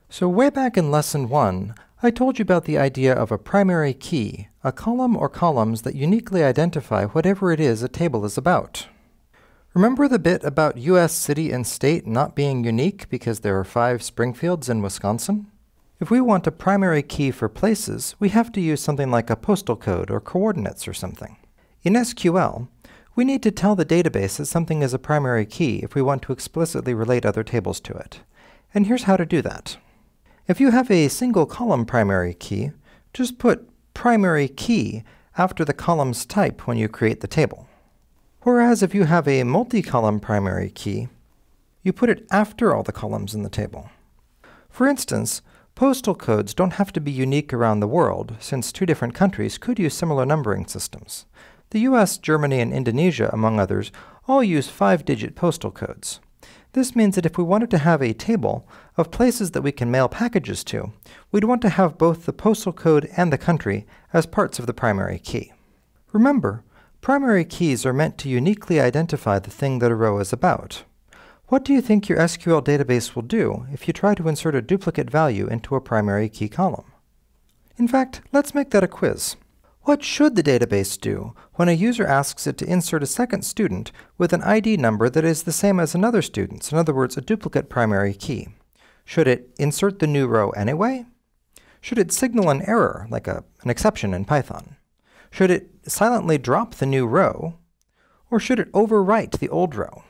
So way back in Lesson 1, I told you about the idea of a primary key, a column or columns that uniquely identify whatever it is a table is about. Remember the bit about U.S. city and state not being unique because there are 5 Springfields in Wisconsin? If we want a primary key for places, we have to use something like a postal code or coordinates or something. In SQL, we need to tell the database that something is a primary key if we want to explicitly relate other tables to it. And here's how to do that. If you have a single column primary key, just put primary key after the column's type when you create the table. Whereas if you have a multi-column primary key, you put it after all the columns in the table. For instance, postal codes don't have to be unique around the world, since 2 different countries could use similar numbering systems. The US, Germany, and Indonesia, among others, all use 5-digit postal codes. This means that if we wanted to have a table of places that we can mail packages to, we'd want to have both the postal code and the country as parts of the primary key. Remember, primary keys are meant to uniquely identify the thing that a row is about. What do you think your SQL database will do if you try to insert a duplicate value into a primary key column? In fact, let's make that a quiz. What should the database do when a user asks it to insert a second student with an ID number that is the same as another student's, in other words, a duplicate primary key? Should it insert the new row anyway? Should it signal an error, like an exception in Python? Should it silently drop the new row? Or should it overwrite the old row?